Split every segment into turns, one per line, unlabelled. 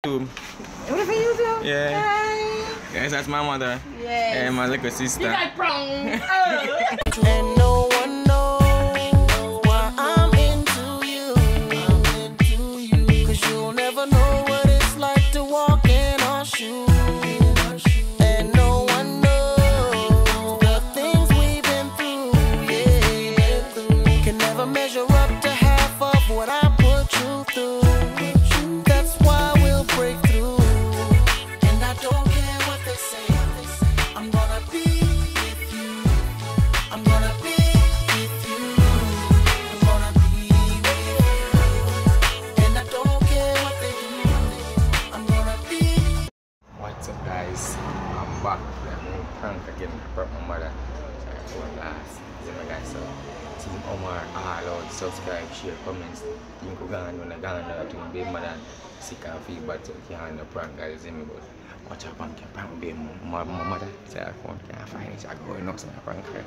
What for YouTube?
Yeah.
Hi.
Yes, that's my mother.
Yes.
And my little sister.
You got prong.
And no one knows why I'm into you. Cause you'll never know what it's like to walk in our shoes. And no one knows the things we've been through, yeah. Can never measure up to half of what I put you through. That's why we'll break through. And I don't care what they say. I'm gonna be with you. I'm gonna be with you. I'm gonna be with you. And I don't care what they do. I'm gonna be.
What's up, guys? I'm back. I'm prank again. I brought my mother. For last. You know, guys. So, Team Omar, all out, subscribe, share, comments. Think we're going to go on to be mother. Sick and feel bad, so you can't do prank, guys. But watch out, prank, prank, be my mother. Say, I can't find it. I'm going up, so I prank her.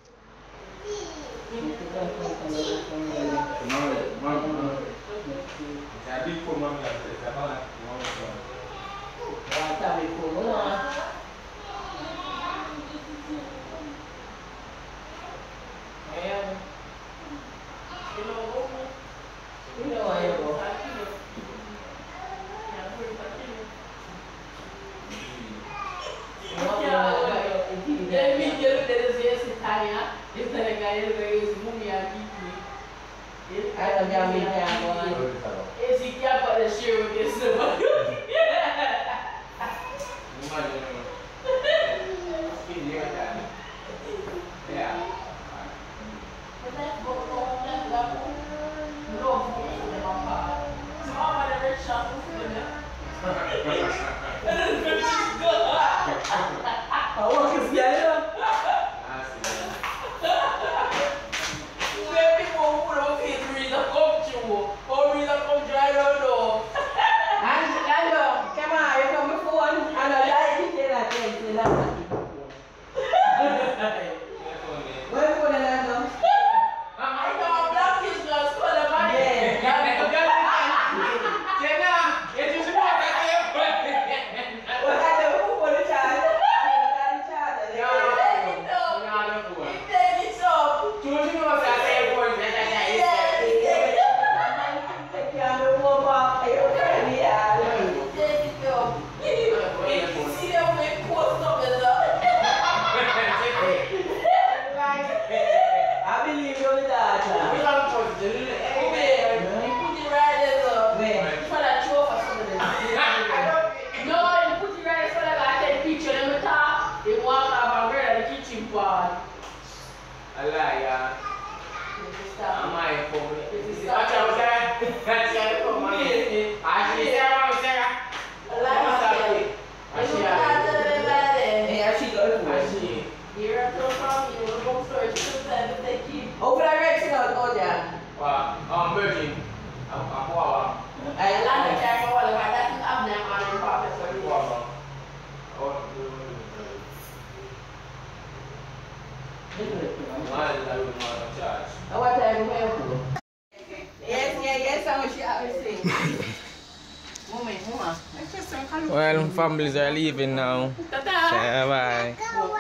Well, families are leaving now. Say bye.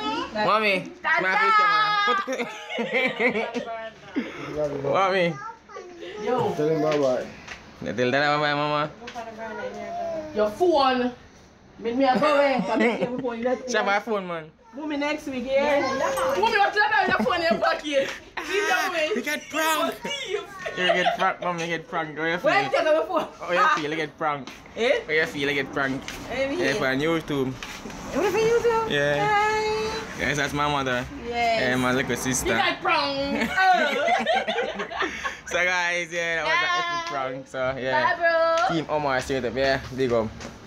Mommy, my picture, man. Mommy.
Yo. Tell him bye-bye.
Tell that bye-bye, mama.
Your phone. Make me a go away.
Share my phone, man.
Mommy next week, yeah? Mommy, what's your phone in your pocket?
You get pranked. You get pranked, mom. You get pranked. How you feel?
Where you take my phone?
How you feel? You get pranked.
Eh?
How you feel? You get pranked. Yeah, for YouTube.
What for YouTube?
Yeah.
Hi.
Yes, that's my mother.
Yes.
And my little sister.
You got prong.
So guys, yeah, that was an epic prank. So yeah.
Bye, bro.
Team Omar straight up, yeah. Big up.